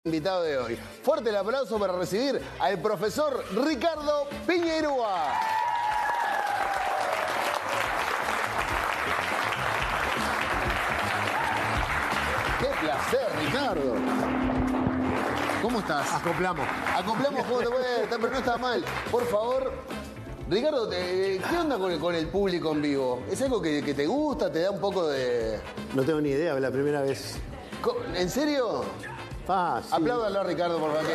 Invitado de hoy. Fuerte el aplauso para recibir al profesor Ricardo Piñeirúa. Qué placer, Ricardo. ¿Cómo estás? Acoplamos. Acoplamos como te puede, pero no está mal. Por favor, Ricardo, ¿qué onda con el público en vivo? ¿Es algo que te gusta? ¿Te da un poco de...? No tengo ni idea, es la primera vez. ¿En serio? Fácil. Apláudalo a Ricardo, por favor.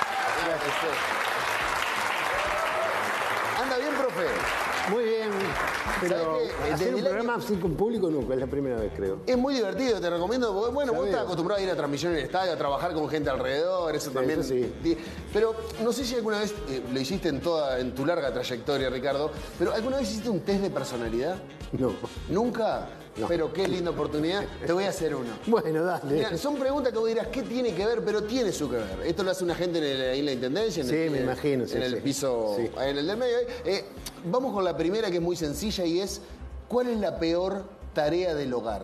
¿Anda bien, profe? Muy bien, pero hacer un programa año... así con público nunca, es la primera vez, creo. Es muy divertido, te recomiendo. Bueno, vos estás acostumbrado a ir a transmisión en el estadio, a trabajar con gente alrededor, eso también. Eso sí. Pero no sé si alguna vez lo hiciste en tu larga trayectoria, Ricardo, pero ¿alguna vez hiciste un test de personalidad? No. ¿Nunca? No. Pero qué linda oportunidad. Te voy a hacer uno. Bueno, dale. Mirá, son preguntas que vos dirás, ¿qué tiene que ver? Pero tiene su que ver. Esto lo hace una gente ahí en la Intendencia. Me imagino. En el piso, en el del medio. Vamos con la primera, que es muy sencilla, y es, ¿cuál es la peor tarea del hogar?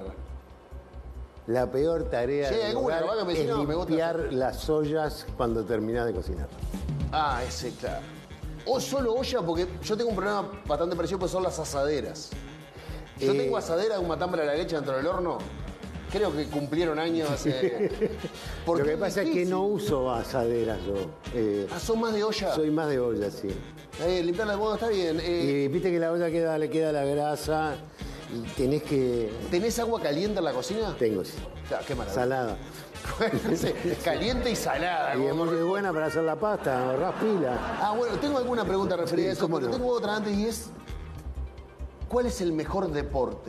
La peor tarea del hogar es limpiar las ollas cuando terminás de cocinar. Ah, ese, claro. O solo olla, porque yo tengo un problema bastante parecido, pues son las asaderas. Yo tengo asadera de un matambre a la leche dentro del horno. Creo que cumplieron años hace... Lo que pasa es que no uso asaderas yo. ¿Son más de olla? Soy más de olla, sí. Limpiar la boda está bien. Y viste que la olla le queda la grasa y tenés que... ¿Tenés agua caliente en la cocina? Tengo, sí. Claro, qué maravilla. Salada. Caliente y salada. Y es muy buena para hacer la pasta, ahorrás pila. Ah, bueno, tengo alguna pregunta referida a eso, pero no. tengo otra antes, y es... ¿cuál es el mejor deporte?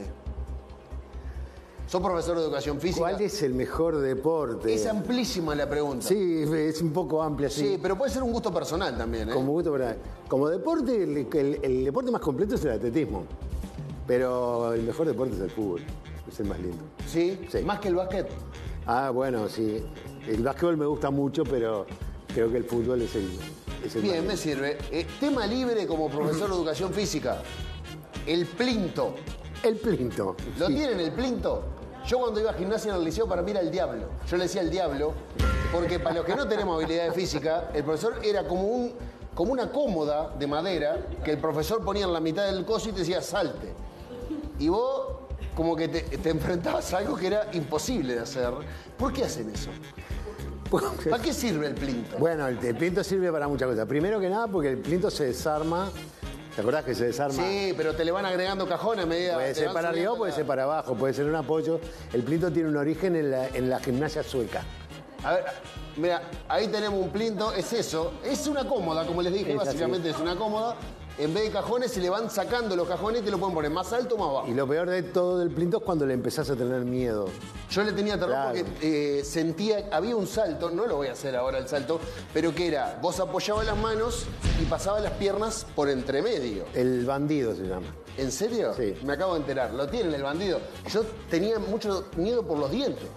Sos profesor de educación física. ¿Cuál es el mejor deporte? Es amplísima la pregunta. Sí, es un poco amplia, sí. Sí, pero puede ser un gusto personal también, ¿eh? Como gusto personal. Como deporte, el deporte más completo es el atletismo. Pero el mejor deporte es el fútbol. Es el más lindo. ¿Sí? Sí. ¿Más que el básquet? Ah, bueno, sí. El básquetbol me gusta mucho, pero creo que el fútbol es el Bien, más me sirve. Tema libre como profesor de educación física. El plinto. El plinto. ¿Lo sí. tienen el plinto? Yo cuando iba a gimnasia en el liceo, para mí era el diablo. Yo le decía el diablo, porque para los que no tenemos habilidad de física, el profesor era como una cómoda de madera que el profesor ponía en la mitad del coso y te decía salte. Y vos como que te enfrentabas a algo que era imposible de hacer. ¿Por qué hacen eso? ¿Para qué sirve el plinto? Bueno, el plinto sirve para muchas cosas. Primero que nada porque el plinto se desarma. ¿Te acordás que se desarma? Sí, pero te le van agregando cajones a medida... Puede ser para arriba, puede ser para abajo, puede ser un apoyo. El plinto tiene un origen en la gimnasia sueca. A ver, mira, ahí tenemos un plinto, es eso. Es una cómoda, como les dije, básicamente es una cómoda. En vez de cajones se le van sacando los cajones y te lo pueden poner más alto o más bajo. Y lo peor de todo del plinto es cuando le empezás a tener miedo. Yo le tenía terror Claro. porque sentía, había un salto, no lo voy a hacer ahora el salto, pero que era, vos apoyabas las manos y pasabas las piernas por entre medio. El bandido se llama. ¿En serio? Sí. Me acabo de enterar, lo tienen el bandido. Yo tenía mucho miedo por los dientes,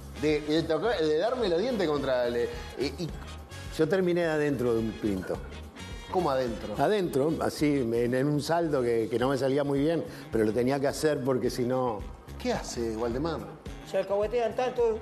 de darme los dientes contra el... Yo terminé de adentro de un plinto. ¿Cómo adentro? Adentro, así, en un salto que no me salía muy bien, pero lo tenía que hacer porque si no... ¿Qué hace, Waldemar? Se alcahuetean tanto.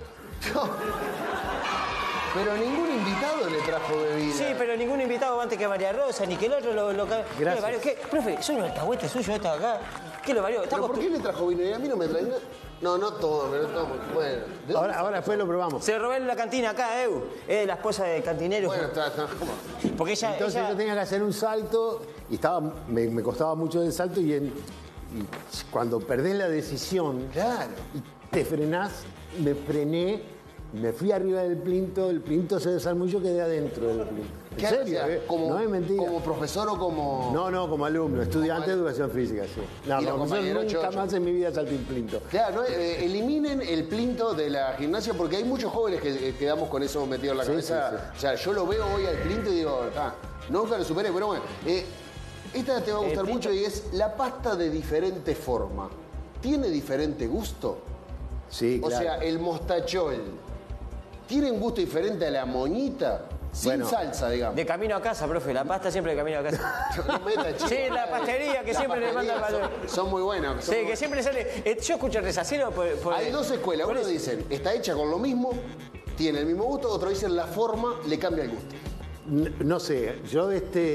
Pero ningún invitado le trajo bebida. Sí, pero ningún invitado antes que María Rosa, ni que el otro lo Gracias. ¿Qué? Profe, son los alcahuetes suyos estos acá. ¿Qué lo varió? ¿Pero por qué le trajo vino? Y a mí no me traen nada. No, no todo, pero todo. Bueno. Ahora después lo probamos. Se robó en la cantina acá, Es la esposa del cantinero. Bueno, está. ¿Cómo? Porque ella... Entonces yo tenía que hacer un salto y me costaba mucho el salto y cuando perdés la decisión Claro. y te frenás, me frené, me fui arriba del plinto, el plinto se desarmó y yo quedé adentro del plinto. ¿En ¿Qué serio? hacía? No es mentira. ¿Como profesor o como...? No, como alumno, estudiante de educación física, sí. No, Y los como profesor compañeros nunca chochos. más en mi vida salté un plinto. Claro, ¿no? Eliminen el plinto de la gimnasia porque hay muchos jóvenes que quedamos con eso metido en la Sí, cabeza. sí, sí. O sea, yo lo veo hoy al plinto y digo, nunca lo superé, pero bueno. Esta te va a gustar mucho y es la pasta de diferente forma. ¿Tiene diferente gusto? Sí, claro. O sea, el mostachol, ¿tiene un gusto diferente a la moñita? Sin Bueno, salsa, digamos. De camino a casa, profe. La pasta siempre de camino a casa. No meta, chico. Sí, la pastería que Las siempre le manda el pasterías valor. son muy buenas. Sí, que siempre sale... yo escucho el resacero por... Hay dos escuelas. Uno dicen, está hecha con lo mismo, tiene el mismo gusto, otros dicen la forma le cambia el gusto. No sé, yo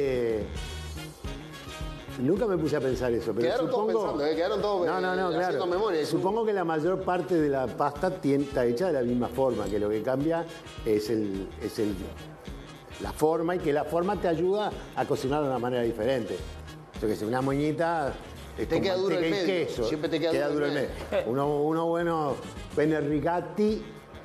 nunca me puse a pensar eso, pero Quedaron todos pensando, quedaron todos No, haciendo claro. memoria. Supongo que la mayor parte de la pasta está hecha de la misma forma, que lo que cambia es la forma y que la forma te ayuda a cocinar de una manera diferente. Yo que sé, una moñita Te queda duro el manteca y medio, queso, siempre te queda duro el medio. Uno bueno penne rigatti,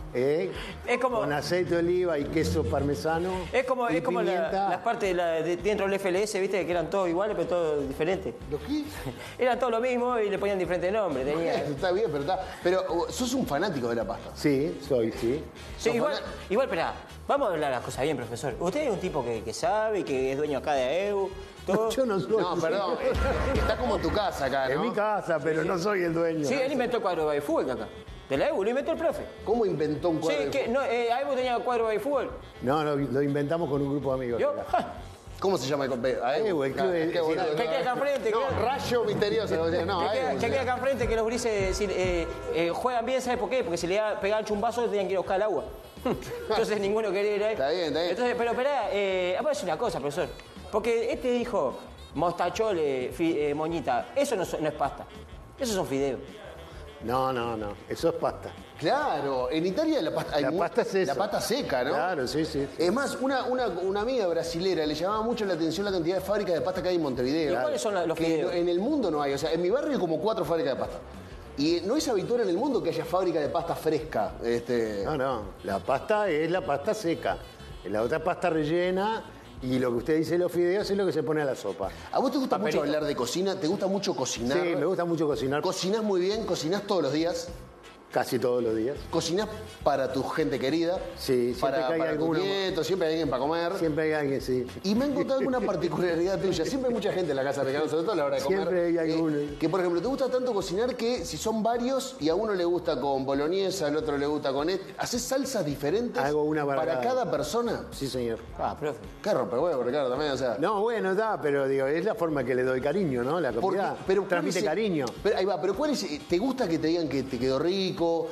Es como- con aceite de oliva y queso parmesano. Es como y las pimienta. partes dentro del FLS, viste, que eran todos iguales, pero todos diferentes. ¿Lo qué? Eran todos lo mismo y le ponían diferentes nombres. Tenía... Está bien, pero sos un fanático de la pasta. Sí, sí. Sí, igual, esperá, vamos a hablar las cosas bien, profesor. Usted es un tipo que sabe y que es dueño acá de AEU, todo. Yo no soy. No, perdón, está como en tu casa acá, ¿no? En mi casa, pero no soy el dueño. Sí, él inventó el cuadro de fútbol acá. De la AEU, lo inventó el profe. ¿Cómo inventó un cuadro? Sí, que no, AEU tenía cuadro de fútbol. No, lo inventamos con un grupo de amigos. ¿Yo? ¿Cómo se llama el complejo? AEU, el club de- Qué boludo. Que queda acá enfrente, No, que- rayo misterioso. No, AEU. Que queda acá enfrente que los grises juegan bien, ¿sabes por qué? Porque si le pegaban chumbazo tenían que ir a buscar el agua. Entonces ninguno quería ir ahí. Está bien, está bien. Entonces, pero esperá, voy a decir una cosa, profesor. Porque este dijo, mostachole, moñita, eso no es pasta. Esos son fideos. No. Eso es pasta. Claro, en Italia la pasta, La pasta es eso. La pasta seca, ¿no? Claro, sí. Es más, una amiga brasilera le llamaba mucho la atención la cantidad de fábricas de pasta que hay en Montevideo. ¿Y cuáles son los Que fideos? en el mundo no hay. O sea, en mi barrio hay como 4 fábricas de pasta. Y no es habitual en el mundo que haya fábrica de pasta fresca. No. La pasta es la pasta seca. La otra es pasta rellena y lo que usted dice de los fideos es lo que se pone a la sopa. ¿A vos te gusta Papelito. mucho hablar de cocina? ¿Te gusta mucho cocinar? Sí, me gusta mucho cocinar ¿Cocinás muy bien? ¿Cocinás todos los días? casi todos los días. ¿Cocinás para tu gente querida? Sí, siempre para, que hay para tus alguno. nietos, siempre hay alguien para comer. Siempre hay alguien, sí. Y me he encontrado alguna particularidad tuya. Siempre hay mucha gente en la casa de Ricardo, sobre todo a la hora de comer. Siempre hay alguno. Que, por ejemplo, te gusta tanto cocinar que si son varios y a uno le gusta con boloñesa, al otro le gusta con... ¿Haces salsas diferentes Hago una para cada persona? Sí, señor. Ah, profe. Qué rompehuevo, Ricardo, también, o sea... No, bueno, está, pero digo, es la forma que le doy cariño, ¿no? La Porque- comida ¿cuál transmite es el- cariño. Pero, ahí va, pero ¿cuál es, ¿te gusta que te digan que te quedó rico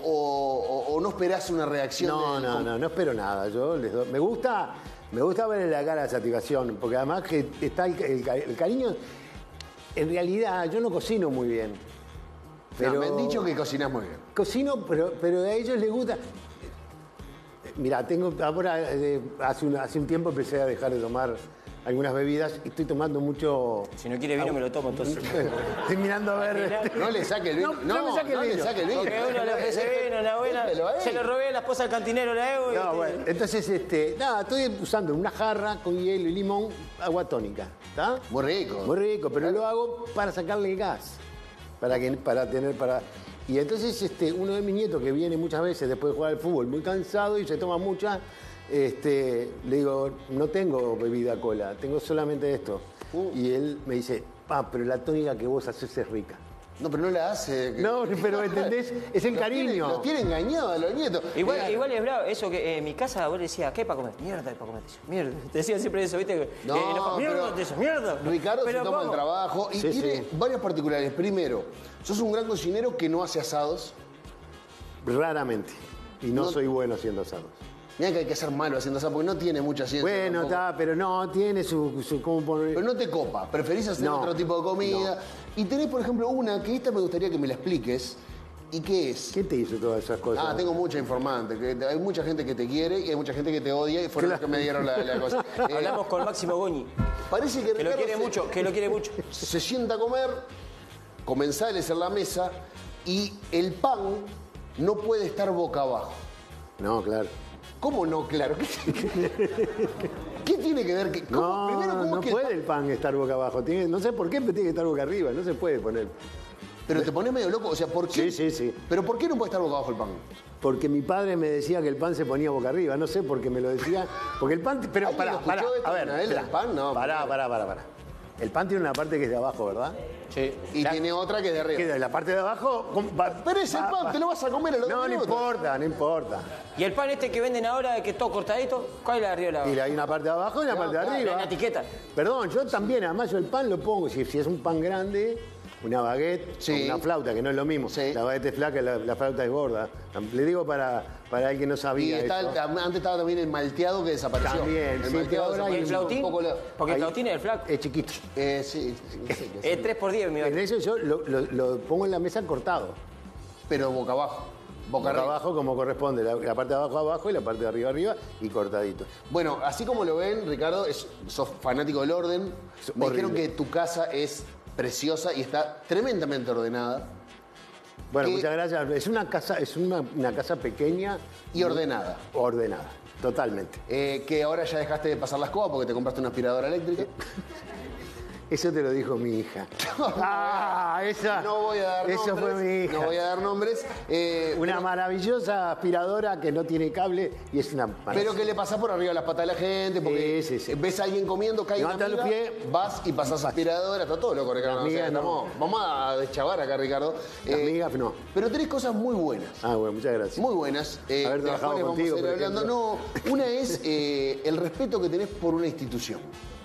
o no esperás una reacción? No espero nada. Yo les doy, me gusta ver en la cara la satisfacción, porque además que está el cariño. En realidad, yo no cocino muy bien. Pero No, me han dicho que cocinás muy bien. cocino, pero a ellos les gusta. Mira, ahora hace un tiempo empecé a dejar de tomar algunas bebidas y estoy tomando mucho. Si no quiere vino, me lo tomo entonces. Estoy mirando a ver. No le saque el vino. No me saque el vino. le saque el vino. Porque uno le ofrece vino, una buena. Déjelo ahí. Se lo robé a la esposa del cantinero, la Evo. No, bueno, entonces, estoy usando una jarra con hielo y limón, agua tónica, ¿está? Muy rico. Muy rico, pero lo hago para sacarle el gas, Y entonces, uno de mis nietos que viene muchas veces después de jugar al fútbol muy cansado y se toma mucha, le digo, no tengo bebida cola, tengo solamente esto. Y él me dice, pero la tónica que vos haces es rica. No, pero no la hace. No, pero ¿entendés? Es el cariño. Los tiene engañados a los nietos. Igual es bravo, eso que en mi casa vos le decías, ¿qué para comer? Mierda, para comer. Mierda. Te decían siempre eso, ¿viste? No, mierda, pero de eso, mierda. Ricardo Pero se toma el ¿cómo? trabajo y Sí, tiene sí. varias particularidades. Primero, sos un gran cocinero que no hace asados. Raramente. Y no No- soy bueno haciendo asados. Mira que hay que ser malo haciendo asados porque no tiene mucha ciencia. Bueno, tampoco. está, pero no, tiene su ¿cómo poner? Pero no te copa, preferís hacer No, otro tipo de comida. Y tenés, por ejemplo, una que esta me gustaría que me la expliques. ¿Y qué es? ¿Quién te hizo todas esas cosas? Tengo mucha informante. Que hay mucha gente que te quiere y hay mucha gente que te odia y fueron los que me dieron la cosa. Hablamos con Máximo Goñi, Parece que que lo Ricardo quiere mucho, que lo quiere mucho. se sienta a comer, comensales en la mesa y el pan no puede estar boca abajo. No, claro. ¿Cómo no? Claro. ¿Qué tiene que ver? Primero, ¿cómo No es que puede el pan estar boca abajo. No sé por qué, pero tiene que estar boca arriba. No se puede poner. Pero te pones medio loco. O sea, ¿por qué? Sí. ¿Pero por qué no puede estar boca abajo el pan? Porque mi padre me decía que el pan se ponía boca arriba. No sé por qué me lo decía. Porque el pan... Pero ¿Alguien pará, escuchó esto a ver, alguna vez, espera. el pan? No, Pará. El pan tiene una parte que es de abajo, ¿verdad? Sí. Y tiene otra que es de arriba. Queda la parte de abajo... Pero ese pan te lo vas a comer a los 2 No minutos. importa. Y el pan este que venden ahora, que es todo cortadito, ¿cuál es la de arriba y la de Y abajo? hay una parte de abajo y una parte de claro, arriba. La etiqueta. Perdón, yo también, además yo el pan lo pongo, si es un pan grande, una baguette Sí. o una flauta, que no es lo mismo. Sí. La baguette es flaca y la flauta es gorda. Le digo para alguien que no Y sabía eso. antes estaba también el malteado que desapareció. También, el sí, malteado que ahora hay ¿Y el desapareció flautín? un poco Porque el Ahí- flautín es el flaco. Es chiquito. Sí, Es 3x10, mi En eso yo lo pongo en la mesa cortado. pero boca abajo. Boca Boca arriba. abajo como corresponde, la parte de abajo abajo y la parte de arriba arriba y cortadito. Bueno, así como lo ven, Ricardo, sos fanático del orden. Me dijeron horrible. que tu casa es preciosa y está tremendamente ordenada Bueno, Que- muchas gracias. Es una casa pequeña y ordenada. ordenada, totalmente. Que ahora ya dejaste de pasar la escoba porque te compraste una aspiradora eléctrica. Eso te lo dijo mi hija. Ah, esa. No voy a dar Eso nombres. fue mi hija. No voy a dar nombres. Una maravillosa aspiradora que no tiene cable y es una maravilla. Pero que le pasás por arriba las patas a la gente, porque Sí, sí, sí. ves a alguien comiendo, cae una Levanta los amiga, pies. vas y pasás aspiradora, está todo loco, Ricardo. Las O sea, migas no. vamos a deschavar acá, Ricardo. Las migas no. Pero tenés cosas muy buenas. Ah, bueno, muchas gracias. Muy buenas. Haber de las trabajado cuales contigo, vamos a ir por hablando. ejemplo. No, una es el respeto que tenés por una institución.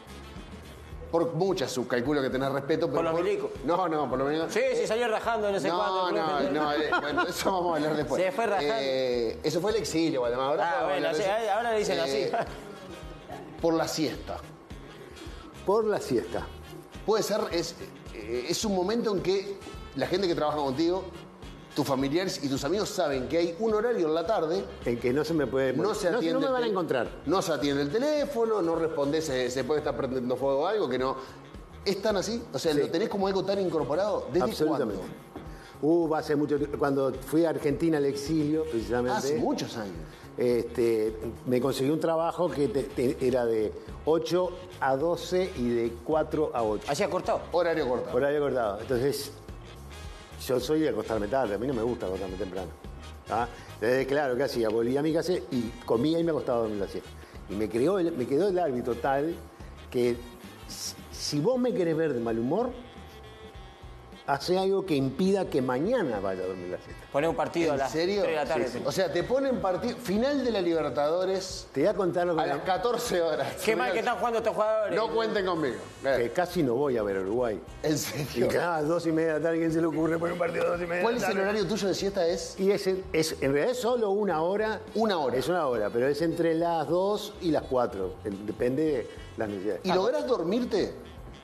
Por muchas calculo que tenés respeto. Pero Por los milicos. No, por lo menos. Sí, sí, salió rajando no sé cuándo. Bueno, eso vamos a hablar después. Se fue rajando. Eso fue el exilio, Valdemar. Ahora Ah, vamos a bueno, hablar de sí, eso. ahora le dicen así. Por la siesta. Por la siesta. Puede ser, es un momento en que la gente que trabaja contigo, tus familiares y tus amigos saben que hay un horario en la tarde, En que no se me puede. no se atiende. no me el van a tel- encontrar. No se atiende el teléfono, no respondes, se puede estar prendiendo fuego o algo, que no. ¿Es tan así? O sea, Sí. ¿lo tenés como algo tan incorporado? ¿Desde Absolutamente. cuándo? Hace mucho tiempo, cuando fui a Argentina al exilio, precisamente. Hace muchos años. Me conseguí un trabajo que era de 8 a 12 y de 4 a 8. Así ha cortado. Horario cortado. Horario cortado. Entonces, yo soy de acostarme tarde, a mí no me gusta acostarme temprano. ¿Ah? Entonces, claro, ¿qué hacía? Volvía a mi casa y comía y me acostaba a dormir la siesta. Y me quedó el hábito tal que si vos me querés ver de mal humor, hace algo que impida que mañana vaya a dormir la siesta. Poner un partido a ¿En las serio? 3 de la tarde. Sí, sí. O sea, te ponen partido. Final de la Libertadores Te voy a contar lo a que... las 14 horas. Qué mal que están jugando estos jugadores. No cuenten conmigo. que casi no voy a ver a Uruguay. En Y serio. cada 2:30 de la tarde, ¿quién se le ocurre poner un partido a 2:30 de ¿Cuál la es el tarde? horario tuyo de siesta? Es Y en realidad es solo una hora. Una hora. Es una hora, pero es entre las 2 y las 4. Depende de las necesidades. ¿Y lográs dormirte?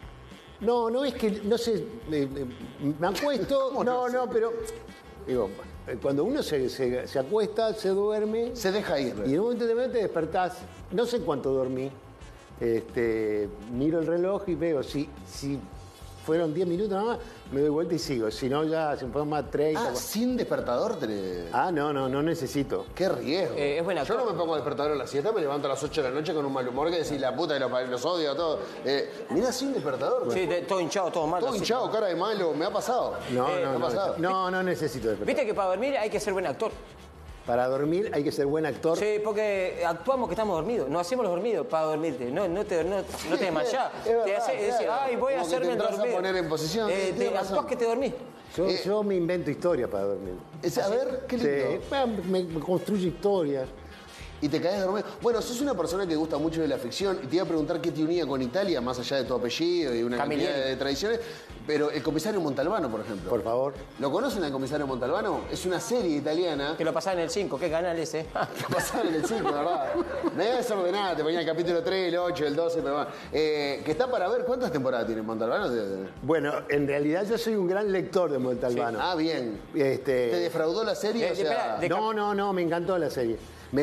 No es que, no sé, me acuesto, ¿Cómo no, no sé? pero, digo, cuando uno se acuesta, se duerme, Se deja ir. y en un momento determinado te despertás, no sé cuánto dormí, miro el reloj y veo, si fueron 10 minutos nada más, me doy vuelta y sigo, si no ya se fueron más 30. Ah, sin despertador. No necesito. Qué riesgo. Es buen Yo actor. no me pongo despertador a las 7, me levanto a las 8 de la noche con un mal humor que decís la puta que los odio a todos. Mirá, sin despertador. Sí, todo hinchado, todo mal. Todo así. hinchado, cara de malo. Me ha pasado. No, me ha pasado. no necesito despertar. Viste que para dormir hay que ser buen actor. Para dormir hay que ser buen actor. Sí, porque actuamos que estamos dormidos. No hacemos los dormidos para dormirte. No te desmayás. Es verdad, Te haces decir, claro. ay, voy a Como que hacerme te el entras a dormido. poner en posición. Sí, tiene razón. Actuás que te dormís. Yo me invento historias para dormir. A ver, qué lindo. Sí, me construyo historias. Y te caes de dormir. Bueno, sos una persona que gusta mucho de la ficción y te iba a preguntar qué te unía con Italia, más allá de tu apellido y una Camilleri. cantidad de tradiciones. Pero el comisario Montalbano, por ejemplo. Por favor. ¿Lo conocen al comisario Montalbano? Es una serie italiana. Que lo pasaba en el 5. ¿Qué canal ese? Lo pasaban en el 5, ¿verdad? Me iba desordenada, te ponía el capítulo 3, el 8, el 12, pero bueno. Que está para ver, ¿cuántas temporadas tiene Montalbano? Bueno, en realidad yo soy un gran lector de Montalbano. Ah, bien. Este, ¿Te defraudó la serie? O sea, espera, de- No, me encantó la serie.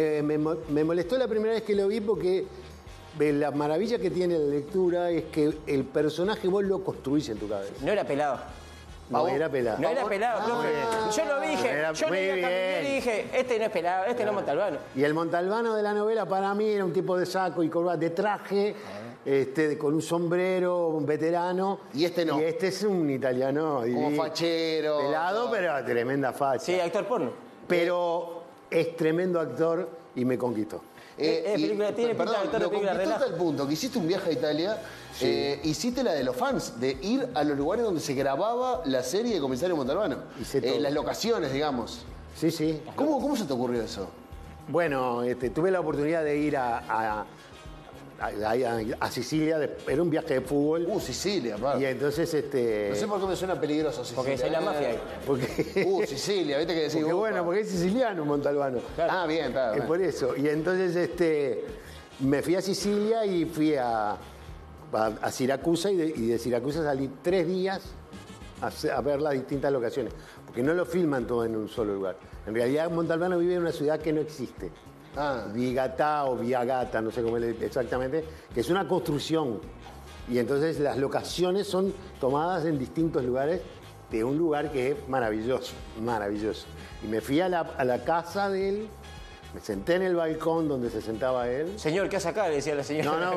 Me molestó la primera vez que lo vi porque la maravilla que tiene la lectura es que el personaje vos lo construís en tu cabeza. No era pelado. No, era pelado. No era pelado, profe. Yo lo dije. Era Yo muy leí a Camilleri bien. y dije, este no es pelado, este no es Montalbano. Y el Montalbano de la novela para mí era un tipo de saco y corbata, de traje, con un sombrero, un veterano. Y este no. Y este es un italiano. Como fachero. Pelado, todo. pero tremenda facha. Sí, actor porno. Pero es tremendo actor y me conquistó. película, tiene pinta de actor de lo película conquistó relajo. hasta el punto que hiciste un viaje a Italia, hiciste la de los fans, de ir a los lugares donde se grababa la serie de Comisario Montalbano. Hice todo. Las locaciones, digamos. Sí, sí. ¿Cómo se te ocurrió eso? Bueno, tuve la oportunidad de ir a a Sicilia, era un viaje de fútbol. Sicilia, Y padre. entonces, No sé por qué me suena peligroso Sicilia. Porque es la mafia ahí. porque, Sicilia, ¿viste que decís? porque bueno, porque es siciliano Montalbano. Ah, bien, está. Es por eso. Y entonces me fui a Sicilia y fui a Siracusa y de Siracusa salí 3 días a ver las distintas locaciones. Porque no lo filman todo en un solo lugar. En realidad Montalbano vive en una ciudad que no existe. Vigatá o Viagata, no sé cómo exactamente, que es una construcción. Y entonces las locaciones son tomadas en distintos lugares de un lugar que es maravilloso, maravilloso. Y me fui a la casa de él, me senté en el balcón donde se sentaba él. Señor, ¿qué hace acá? Le decía la señora.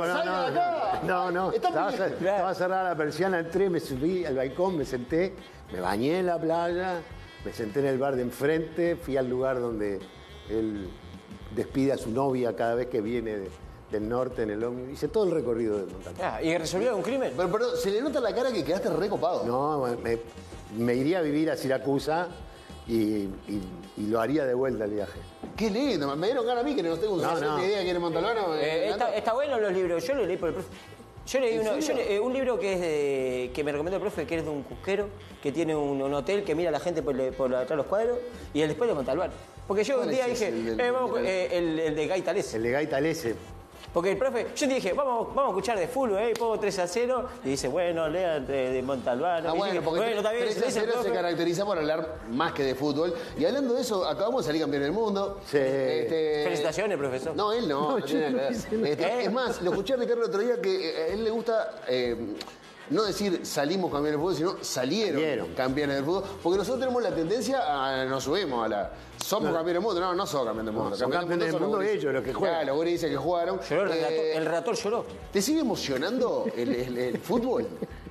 No. Estaba cerrada la persiana, entré, me subí al balcón, me senté, me bañé en la playa, me senté en el bar de enfrente, fui al lugar donde él despide a su novia cada vez que viene del norte en el ómnibus. Hice todo el recorrido de Montalbano. ¿Y resolvió un crimen? Pero se le nota en la cara que quedaste recopado. No, me iría a vivir a Siracusa y lo haría de vuelta el viaje. Qué lindo, me dieron ganas a mí que no tengo una idea que era Montalbano. Está bueno los libros, yo lo leí por el profe. Yo leí un libro que me recomendó el profe, que es de un cusquero, que tiene un hotel que mira a la gente por atrás de los cuadros, y el después de Montalbán. Porque yo un día dije, el de Gaitalese. El de Gaitalese. Porque el profe, yo te dije, vamos a escuchar de fútbol, pongo 3-0, y dice, bueno, lean de Montalbano. Bueno, porque está bien, 3-0 se caracteriza por hablar más que de fútbol. Y hablando de eso, acabamos de salir campeón del mundo. Sí. Felicitaciones, profesor. No, él no. No tiene nada que ver. Es más, lo escuché a Ricardo el otro día que a él le gusta no decir salimos campeones del fútbol, sino salieron campeones del fútbol. Porque nosotros tenemos la tendencia a nos subimos a la... Somos campeones del mundo. No somos campeones del mundo. Son campeones del mundo ellos, los que juegan. Claro, los güeyes dicen que jugaron. Lloró el relator lloró. ¿Te sigue emocionando el fútbol?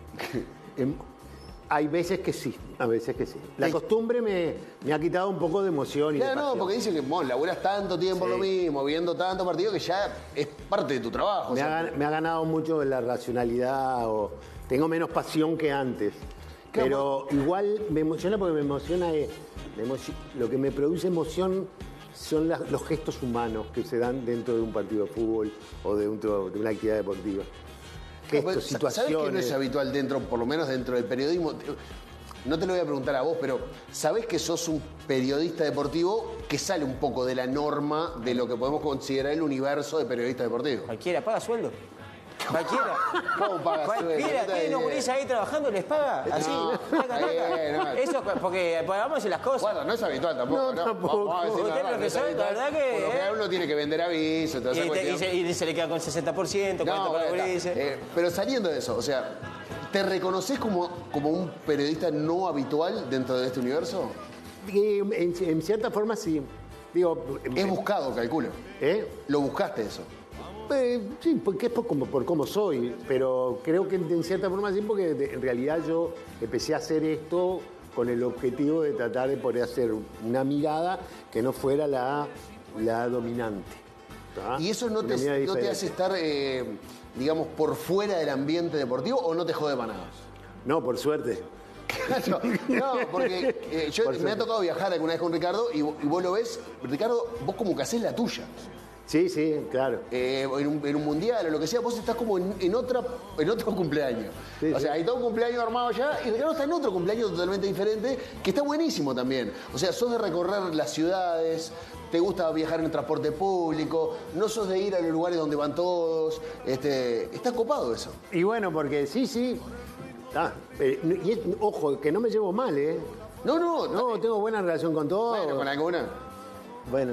Hay veces que sí, a veces que sí. La costumbre me ha quitado un poco de emoción y de pasión. No, porque dicen que laburas tanto tiempo lo mismo, viendo tanto partido, que ya es parte de tu trabajo. Me ha ganado mucho la racionalidad, tengo menos pasión que antes. Pero igual me emociona porque me emociona, lo que me produce emoción son los gestos humanos que se dan dentro de un partido de fútbol o de una actividad deportiva. Gestos, situaciones. ¿Sabés que no es habitual por lo menos dentro del periodismo? No te lo voy a preguntar a vos, pero ¿sabés que sos un periodista deportivo que sale un poco de la norma de lo que podemos considerar el universo de periodistas deportivos? Cualquiera, ¿paga sueldo? Cualquiera. ¿Cómo paga Cualquiera, tiene unos gurises ahí trabajando, les paga. Así. No. Eso, porque vamos a decir las cosas. Bueno, no es habitual tampoco. No, tampoco. Vamos a decir Usted, profesor, la verdad que... Por lo general uno tiene que vender avisos. Y se le queda con 60%, 40% para los gurises. Pero saliendo de eso, o sea, ¿te reconoces como un periodista no habitual dentro de este universo? En cierta forma sí. Digo, es buscado, calculo. ¿Lo buscaste eso? Sí, porque es por cómo soy, pero creo que en cierta forma sí, porque en realidad yo empecé a hacer esto con el objetivo de tratar de poder hacer una mirada que no fuera la dominante. ¿Tá? ¿Y eso no te hace estar, digamos, por fuera del ambiente deportivo o no te jode para nada? No, por suerte. No, porque me ha tocado viajar alguna vez con Ricardo y vos lo ves, Ricardo, vos como que hacés la tuya. Sí, claro. En un mundial o lo que sea, vos estás como en otro cumpleaños. Sí, o sea, hay todo un cumpleaños armado ya y Ricardo está en otro cumpleaños totalmente diferente, que está buenísimo también. O sea, sos de recorrer las ciudades, te gusta viajar en transporte público, no sos de ir a los lugares donde van todos. Está copado eso. Y bueno, porque sí. Ojo, que no me llevo mal, ¿eh? No, tengo buena relación con todos. Bueno, con alguna. Bueno,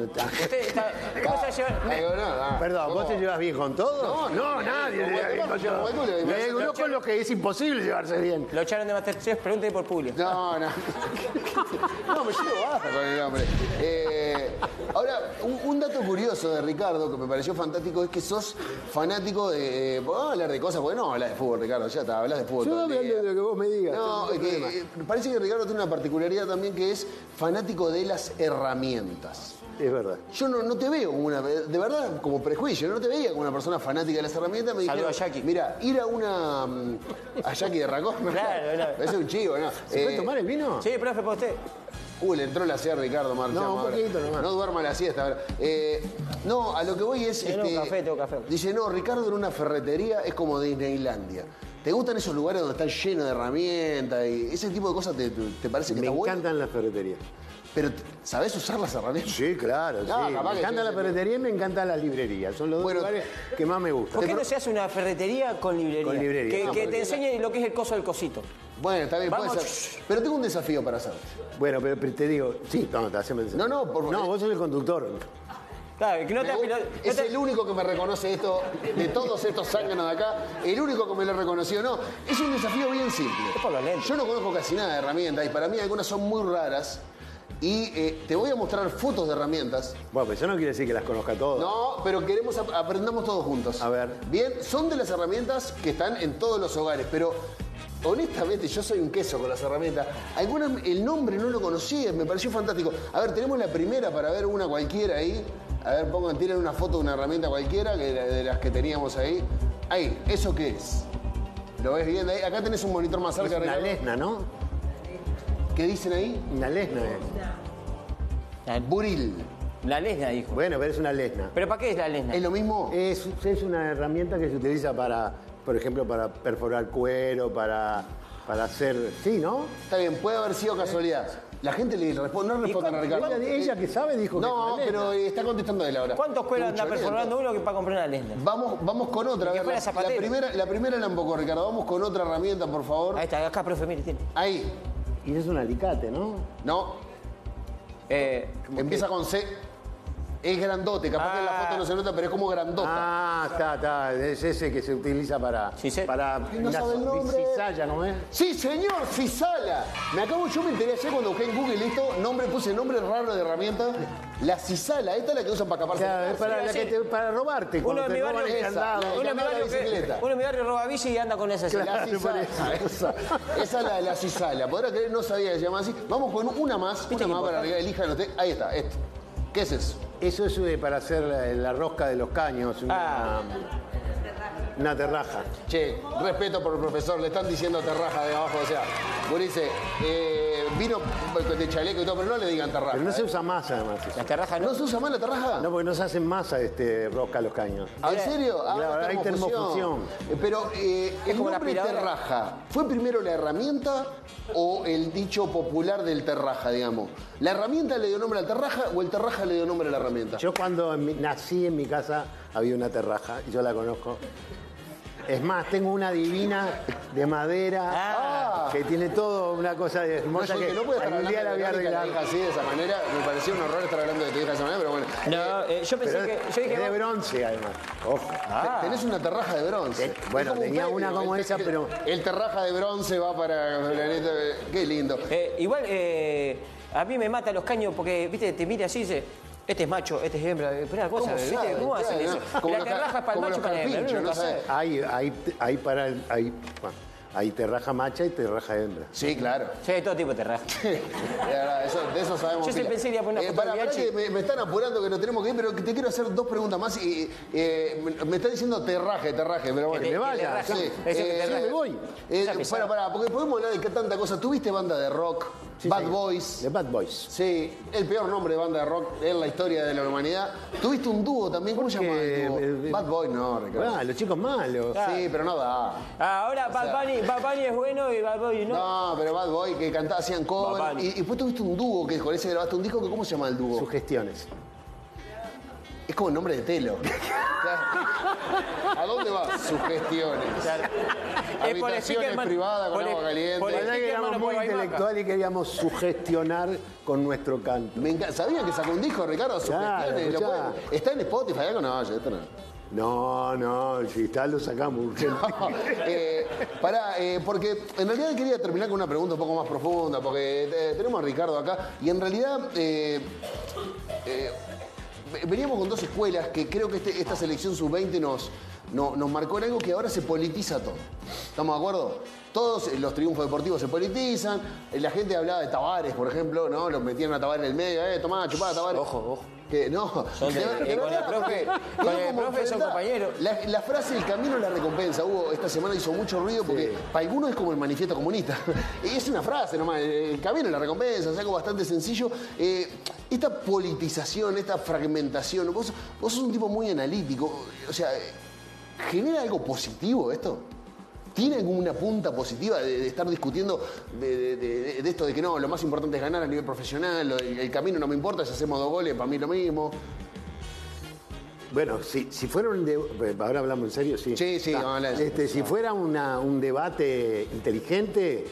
Perdón, ¿vos te llevas bien con todos? No, nadie se lleva bien con todos. Hay algunos con los que es imposible llevarse bien. Lo echaron de Masterchef, pregúntale por Publio. No, me llevo basta con el hombre. Ahora, un dato curioso de Ricardo que me pareció fantástico es que sos fanático de... Vamos a hablar de cosas, porque no hablas de fútbol, Ricardo, ya está, hablas de fútbol. Yo hablo de lo que vos me digas. No, parece que Ricardo tiene una particularidad también que es fanático de las herramientas. Es verdad. Yo no te veo como de verdad, como prejuicio, no te veía como una persona fanática de las herramientas. Me dijeron, a Jackie. Mira, ir a Jackie de Racón. Claro. Ese es un chivo, ¿no? ¿Se puede tomar el vino? Sí, profe, para usted. Le entró la siesta a Ricardo Marchamo. No, un poquito nomás. No duerma la siesta. A ver. No, a lo que voy es... Tengo café. Dice, no, Ricardo en una ferretería es como Disneylandia. ¿Te gustan esos lugares donde están llenos de herramientas y ese tipo de cosas te parece que Me está bueno? encantan las ferreterías. Pero, ¿sabés usar las herramientas? Sí, claro, sí. capaz Me que encanta sí, la sí. ferretería y me encanta la librería. Son los dos lugares que más me gustan. ¿Por qué no se hace una ferretería con librería? Con librería. Que te enseñe lo que es el coso del cosito. Bueno, está bien, Vamos. puede ser. Pero tengo un desafío para hacer. Bueno, pero te digo, sí, no, te hacemos No, no, por favor. No, vos sos el conductor. Claro, que no te Es el único que me reconoce esto, de todos estos zánganos de acá, el único que me lo reconoció. No, es un desafío bien simple. Es por los lentes. Yo no conozco casi nada de herramientas y para mí algunas son muy raras. Y te voy a mostrar fotos de herramientas. Bueno, pues eso no quiere decir que las conozca todas. No, pero queremos aprendamos todos juntos. A ver. Bien, son de las herramientas que están en todos los hogares, pero honestamente yo soy un queso con las herramientas. Algunas, el nombre no lo conocía, me pareció fantástico. A ver, tenemos la primera para ver una cualquiera ahí. A ver, tiren una foto de una herramienta cualquiera, de las que teníamos ahí. Ahí, ¿eso qué es? ¿Lo ves bien ahí? Acá tenés un monitor más cerca. Es una Ricardo. lesna, ¿no? ¿Qué dicen ahí? Una lesna es. Buril. La lesna, dijo. Bueno, pero es una lesna. ¿Pero para qué es la lesna? ¿Es lo mismo? Es una herramienta que se utiliza para, por ejemplo, para perforar cuero, para hacer... Sí, ¿no? Está bien, puede haber sido casualidad. La gente le responde, no respondan a Ricardo. Ella que sabe dijo que No, es una lesna. pero está contestando él ahora. ¿Cuántos cueros anda Mucho perforando uno que para comprar una lesna? Vamos con otra. A que ver, fuera zapatero. la primera la embocó, Ricardo. Vamos con otra herramienta, por favor. Ahí está, acá, profe, mire, tiene. Ahí. Y es un alicate, ¿no? No. Empieza con C. Es grandote. Capaz que en la foto no se nota, pero es como grandota. Ah, está. Es ese que se utiliza para... Sí, sí. Para no sabe el nombre. cizalla, ¿no es? Sí, señor, Cizala. Yo me enteré ayer cuando busqué en Google esto, puse nombre raro de herramienta. La Cizala, esta es la que usan para escaparse. Claro, de es casa. para, la que sí. para robarte. Uno Cuando de te mi roban barrio el esa, candado. la- Uno en mi la barrio bicicleta. uno en mi barrio roba bici y anda con esa. La Cizala. Esa es la Cizala. Podrá creer, no sabía que se llamaba así. Vamos con una más ¿Viste para qué que elijan usted. Ahí está, esto. ¿Qué es eso? Eso es para hacer la rosca de los caños. Una terraja. Che, respeto por el profesor, le están diciendo terraja de abajo, o sea, Gurice, vino de chaleco y todo, pero no le digan terraja. Pero no se usa masa, además. La terraja no. ¿No se usa más la terraja? No, porque no se hacen masa rosca a los caños. ¿En serio? Claro, hay termofusión. Pero el como la nombre aspiradora. terraja, ¿fue primero la herramienta o el dicho popular del terraja, digamos? ¿La herramienta le dio nombre al terraja o el terraja le dio nombre a la herramienta? Yo cuando nací en mi casa había una terraja, y yo la conozco. Es más, tengo una divina de madera que tiene todo una cosa hermosa No, que no puede estar algún día la voy a hablando de Verónica, la arreglar. hija así, de esa manera. Me pareció un horror estar hablando de tu hija de esa manera, pero bueno. No, yo pensé Pero que. Yo es dije. de bronce, además. Ojo. Tenés una terraja de bronce. Bueno, Es como un tenía premio. una como esa, pero... El terraja de bronce va para Planeta. Qué lindo. Igual a mí me mata los caños porque, viste, te mira así y dice, este es macho, este es hembra. Pero una cosa, ¿Cómo ¿viste? sabe? ¿Cómo hacen Claro, eso? ¿no? Como La los terraja es para el como macho y los para la hembra. carpinchos, Uno no nunca sabe. sabe. Hay terraja macha y terraja hembra. Sí, claro. Sí, hay todo tipo de terraja. De verdad, de eso sabemos. Yo pila. pensé que iba a poner una foto Pará, de pará VIH. que me están apurando que nos tenemos que ir, pero te quiero hacer dos preguntas más. Me está diciendo terraje, pero bueno. Que me vaya, terraje. Sí. Eso que terraje. me voy. Pará, porque podemos hablar de qué tanta cosa. ¿Tuviste banda de rock? Sí, Bad sí. Boys. The Bad Boys. Sí, el peor nombre de banda de rock en la historia de la humanidad. ¿Tuviste un dúo también? ¿Cómo se llama el dúo? Bad Boys, no, Ricardo. Ah, los chicos malos. Sí, pero no da. Ahora Bad Bunny es bueno y Bad Bunny no. No, pero Bad Boy que cantaba, hacían cover. Bad Bunny. Y después tuviste un dúo que con ese grabaste un disco. ¿Cómo se llama el dúo? Sugestiones. Es como el nombre de Telo. ¿A dónde vas? Sugestiones. Por Habitaciones Stickerman, privadas con por agua el- caliente. por el- La verdad que Stickerman éramos no muy puede bailar acá. intelectuales y queríamos sugestionar con nuestro canto. ¿Sabían que sacó un disco, Ricardo? Claro, Sugestiones. ¿Lo escuchá. pueden- ¿Está en Spotify? ¿Algo? No, ya está no. No, si está lo sacamos urgente. Porque en realidad quería terminar con una pregunta un poco más profunda, porque tenemos a Ricardo acá y en realidad veníamos con dos escuelas que creo que esta selección sub-20 nos marcó en algo que ahora se politiza todo. ¿Estamos de acuerdo? Todos los triunfos deportivos se politizan. La gente hablaba de Tavares, por ejemplo, ¿no? Los metían a Tavares en el medio, tomá, chupá, Tavares. Ojo. Que no. Con el profe son compañeros. La frase "el camino es la recompensa", Hugo, esta semana hizo mucho ruido porque para algunos es como el manifiesto comunista. Es una frase nomás, el camino es la recompensa, es algo bastante sencillo. Esta politización, esta fragmentación, vos sos un tipo muy analítico, o sea, ¿genera algo positivo esto? ¿Tiene alguna punta positiva de estar discutiendo de esto de que no, lo más importante es ganar a nivel profesional, el camino no me importa, si hacemos 2 goles, para mí lo mismo? Bueno, si fuera ahora hablamos en serio, sí. Sí, vamos a hablar. Si fuera un debate inteligente,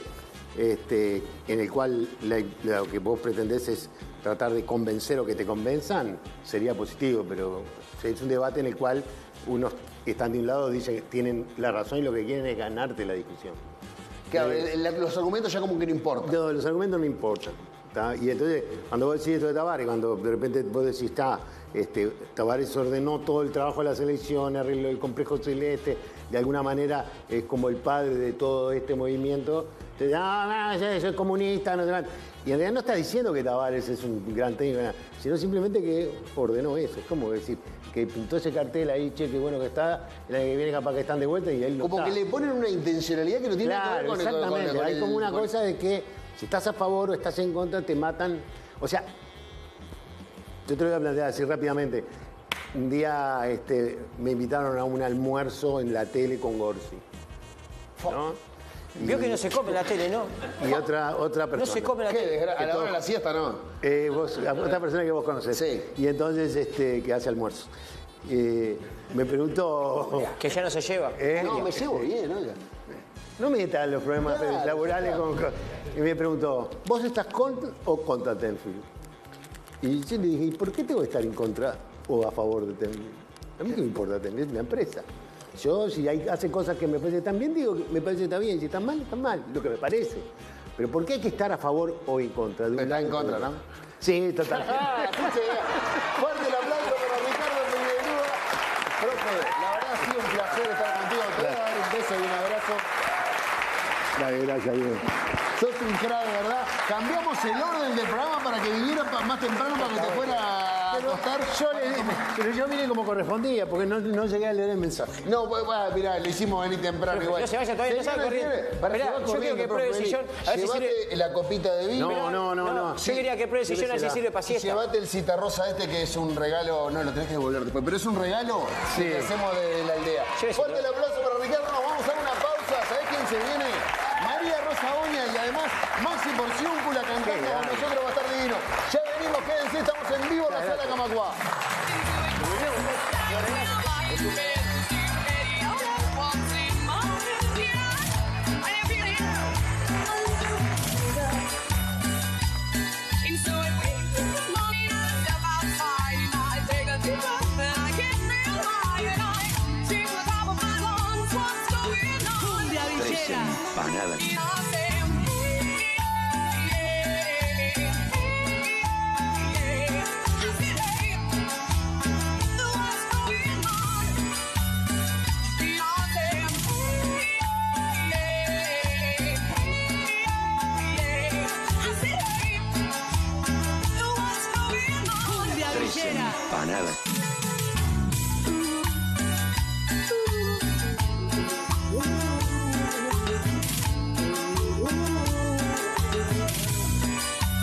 en el cual lo que vos pretendés es tratar de convencer o que te convenzan, sería positivo, pero es un debate en el cual unos que están de un lado dicen que tienen la razón y lo que quieren es ganarte la discusión. Claro, los argumentos ya como que no importan. No, los argumentos no importan. ¿Tá? Y entonces, cuando vos decís esto de Tavares, cuando de repente vos decís, Tavares ordenó todo el trabajo de la selección, arregló el complejo celeste, de alguna manera es como el padre de todo este movimiento, te dice, yo soy comunista, no sé más. Y en realidad no está diciendo que Tavares es un gran técnico, sino simplemente que ordenó eso. Es como decir, que pintó ese cartel ahí, che, qué bueno que está, el año que viene capaz que están de vuelta y él no como está. que le ponen una intencionalidad que no tiene nada que ver con exactamente. Hay como una cosa de que si estás a favor o estás en contra, te matan. O sea, yo te lo voy a plantear así rápidamente. Un día me invitaron a un almuerzo en la tele con Gorsi, ¿no? Vio que no se come en la tele, ¿no? Y otra persona. No se come en la tele. A la hora de la siesta, ¿no? Otra persona que vos conocés. Sí. Y entonces, que hace almuerzo. Me preguntó... Que ya no se lleva. No, me llevo bien, oiga. No metas los problemas laborales con... Y me preguntó, ¿vos estás con o contra Tenfield? Y yo le dije, ¿y por qué tengo que estar en contra o a favor de Tenfield? A mí qué me importa Tenfield, es una empresa. Yo, si hace cosas que me parecen tan bien, digo que me parece que está bien. Si están mal, lo que me parece. Pero ¿por qué hay que estar a favor o en contra? Está en contra, ¿no? Sí, total. Fuerte el aplauso para Ricardo Figueroa. Profe, la verdad ha sido un placer estar contigo. Te voy a dar un beso y un abrazo. Dale, gracias, bien. Sos un crack, de verdad. Cambiamos el orden del programa para que viniera más temprano para que te fuera a acostar. Pero yo vine como correspondía, porque no llegué a leer el mensaje. No, pues mirá, le hicimos venir temprano igual. No se vaya todavía, no salga corriendo. Esperá, yo quiero que pruebe el sillón. A ver si sirve. Llevate la copita de vino. No. Yo quería que pruebe el sillón, así sirve para siesta. Llevate el citarrosa que es un regalo. No, lo tenés que devolver después. Pero es un regalo que hacemos de la aldea. Fuerte el aplauso para Ricardo. Nos vamos a una pausa. ¿Sabés quién se viene? María Rosa Oña y además Maxi Porciúncula cantando con nosotros, va a estar divino. Ya venimos, quédense, estamos en vivo en la sala Camacuá. Empanada. Empanada.